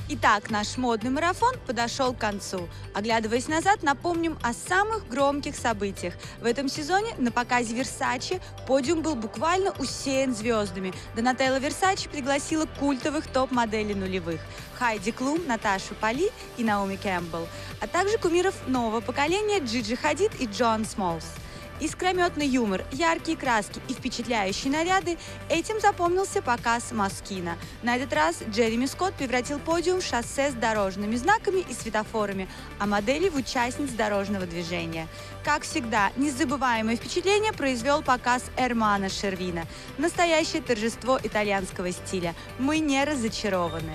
Итак, наш модный марафон подошел к концу. Оглядываясь назад, напомним о самых громких событиях. В этом сезоне на показе Versace подиум был буквально усеян звездами. Донателла Версачи пригласила культовых топ-моделей нулевых – Хайди Клум, Наташу Поли и Наоми Кэмпбелл, а также кумиров нового поколения Джиджи Хадид и Джон Смолс. Искрометный юмор, яркие краски и впечатляющие наряды – этим запомнился показ Москина. На этот раз Джереми Скотт превратил подиум в шоссе с дорожными знаками и светофорами, а модели в участниц дорожного движения. Как всегда, незабываемое впечатление произвел показ Эрмана Шервина. Настоящее торжество итальянского стиля. Мы не разочарованы.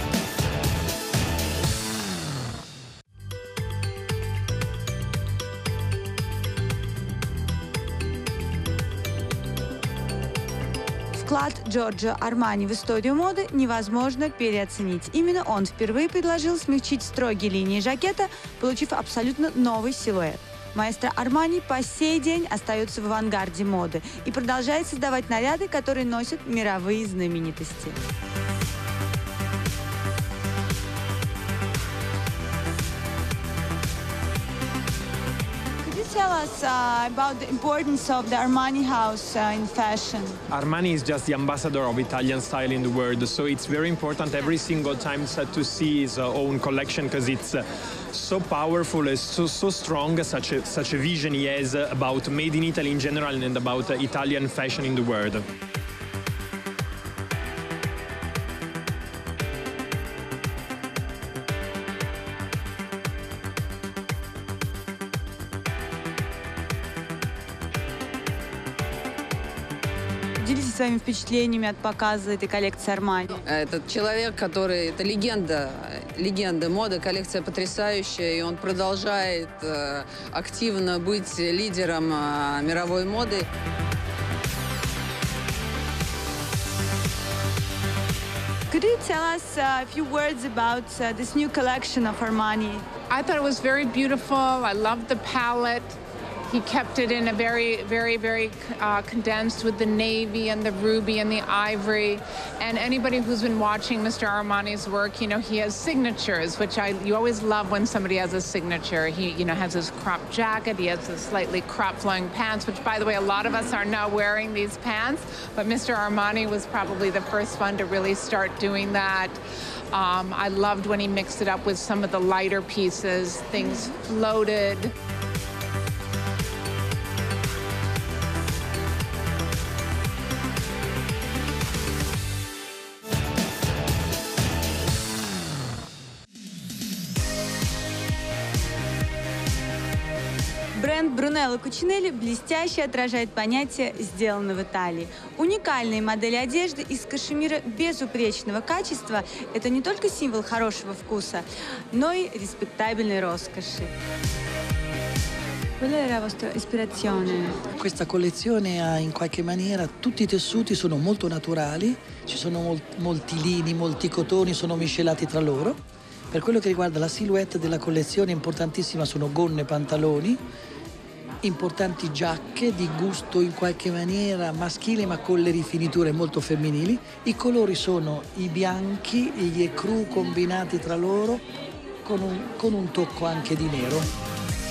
Вклад Джорджо Армани в историю моды невозможно переоценить. Именно он впервые предложил смягчить строгие линии жакета, получив абсолютно новый силуэт. Маэстро Армани по сей день остается в авангарде моды и продолжает создавать наряды, которые носят мировые знаменитости. Tell us about the importance of the Armani house in fashion. Armani is just the ambassador of Italian style in the world, so it's very important every single time to see his own collection because it's so powerful, it's so strong, such a vision he has about made in Italy in general and about Italian fashion in the world. Делитесь своими впечатлениями от показа этой коллекции Армани. Этот человек, это легенда моды, коллекция потрясающая, и он продолжает активно быть лидером мировой моды. Could you tell us a few words about this new collection of Armani? I thought it was very beautiful. I loved the palette. He kept it in a very condensed with the navy and the ruby and the ivory. And anybody who's been watching Mr. Armani's work, you know, he has signatures, which you always love when somebody has a signature. He, you know, has his cropped jacket. He has his slightly cropped flowing pants, which, by the way, a lot of us are now wearing these pants. But Mr. Armani was probably the first one to really start doing that. I loved when he mixed it up with some of the lighter pieces. Things floated. Бренд Брунелло Кучинелли блестяще отражает понятие «сделано в Италии». Уникальные модели одежды из кашемира безупречного качества – это не только символ хорошего вкуса, но и респектабельной роскоши. Qual è la vostra ispirazione? Questa collezione ha in qualche maniera tutti i tessuti sono molto naturali, ci sono molti lini, molti cotoni, sono miscelati tra loro. Per quello che riguarda la silhouette della collezione importantissima sono gonne e pantaloni, importanti giacche di gusto in qualche maniera maschile ma con le rifiniture molto femminili. I colori sono i bianchi, gli ecru combinati tra loro con un tocco anche di nero.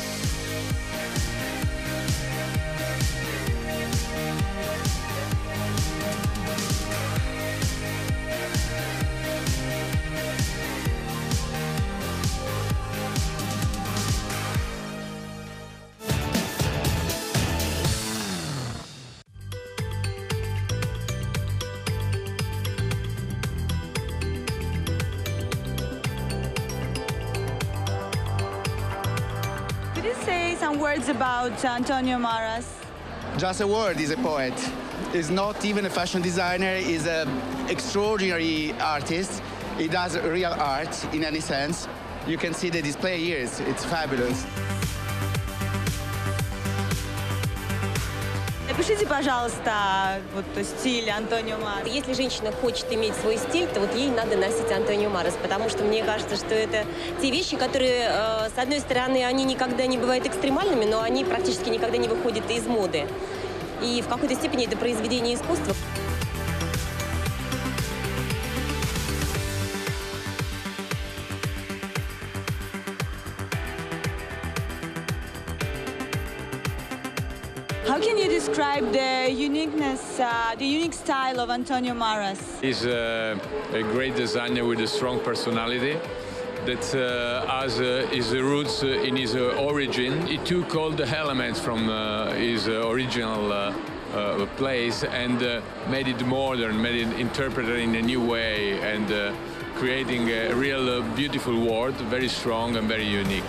Could you say some words about Antonio Maras? Just a word, he's a poet. He's not even a fashion designer, he's an extraordinary artist. He does real art in any sense. You can see the display here, it's fabulous. Опишите, пожалуйста, вот стиль Антонио Марас. Если женщина хочет иметь свой стиль, то вот ей надо носить Антонио Марас, потому что мне кажется, что это те вещи, которые, с одной стороны, они никогда не бывают экстремальными, но они практически никогда не выходят из моды. И в какой-то степени это произведение искусства. How can you describe the uniqueness, the unique style of Antonio Maras? He's a great designer with a strong personality that has his roots in his origin. He took all the elements from his original place and made it modern, made it interpreted in a new way, and creating a real beautiful world, very strong and very unique.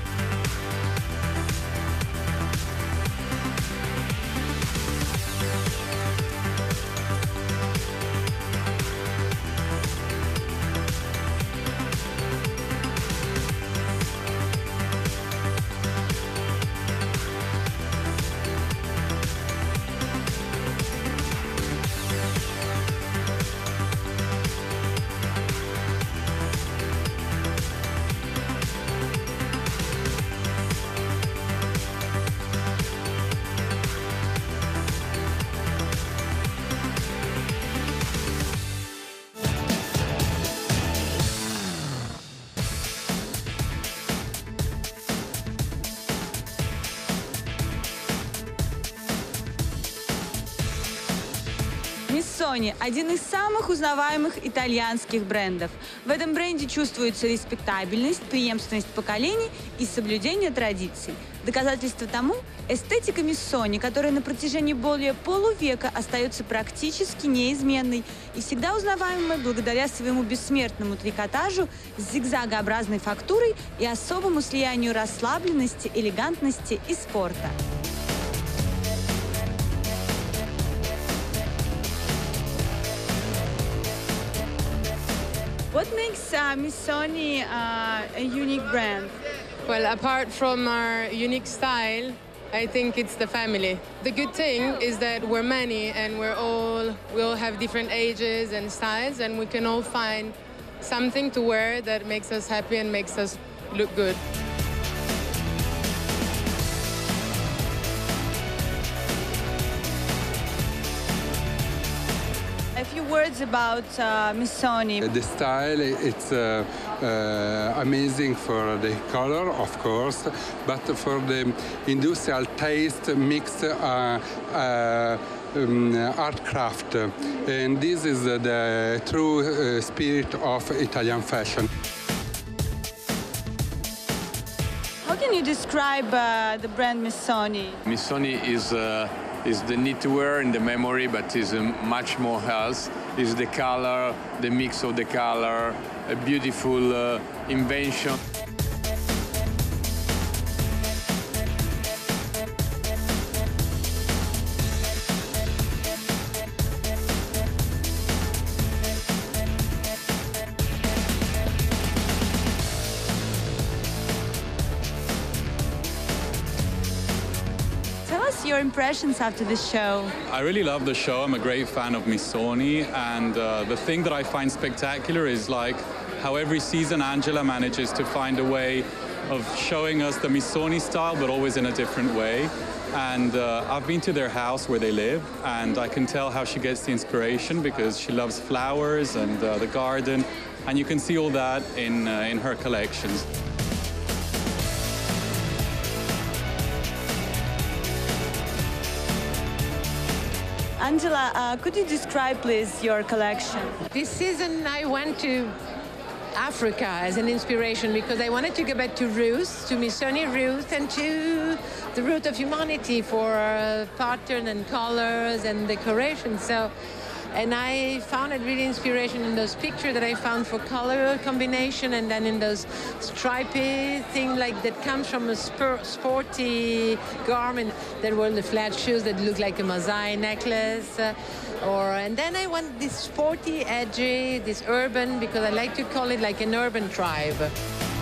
Missoni – один из самых узнаваемых итальянских брендов. В этом бренде чувствуется респектабельность, преемственность поколений и соблюдение традиций. Доказательство тому – эстетика Missoni, которая на протяжении более полувека остается практически неизменной и всегда узнаваемой благодаря своему бессмертному трикотажу с зигзагообразной фактурой и особому слиянию расслабленности, элегантности и спорта. What makes Missoni a unique brand? Well, apart from our unique style, I think it's the family. The good thing is that we're many and we all have different ages and styles, and we can all find something to wear that makes us happy and makes us look good. A few words about Missoni. The style, it's amazing for the color, of course, but for the industrial taste, mixed art craft. And this is the true spirit of Italian fashion. How can you describe the brand Missoni? Missoni is the knitwear in the memory, but is much more else. Is the color, the mix of the color, a beautiful invention. Tell us your impressions after the show. I really love the show. I'm a great fan of Missoni, and the thing that I find spectacular is like how every season Angela manages to find a way of showing us the Missoni style, but always in a different way. And I've been to their house where they live, and I can tell how she gets the inspiration because she loves flowers and the garden, and you can see all that in her collections. Angela, could you describe, please, your collection? This season I went to Africa as an inspiration because I wanted to go back to roots, to Missoni roots, and to the root of humanity for pattern and colors and decoration. And I found it really inspiration in those pictures that I found for color combination, and then in those stripy thing like that comes from a sporty garment. There were the flat shoes that look like a Masai necklace. And then I want this sporty, edgy, this urban, because I like to call it like an urban tribe.